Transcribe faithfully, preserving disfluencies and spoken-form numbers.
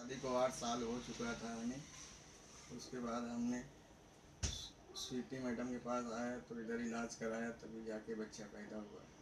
शादी को आठ साल हो चुका था हमें। उसके बाद हमने स्वीटी मैडम के पास आया तो इधर इलाज कराया, तभी जाके बच्चा पैदा हुआ।